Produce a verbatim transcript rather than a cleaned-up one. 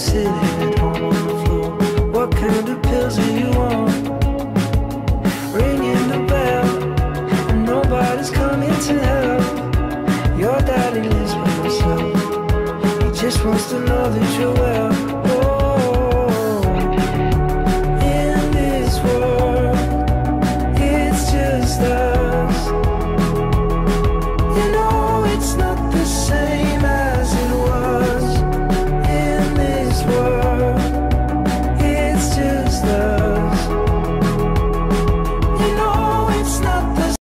sitting at home on the floor. What kind of pills are you on? Ringing the bell, and nobody's coming to help. Your daddy lives by himself. He just wants to know that you're well.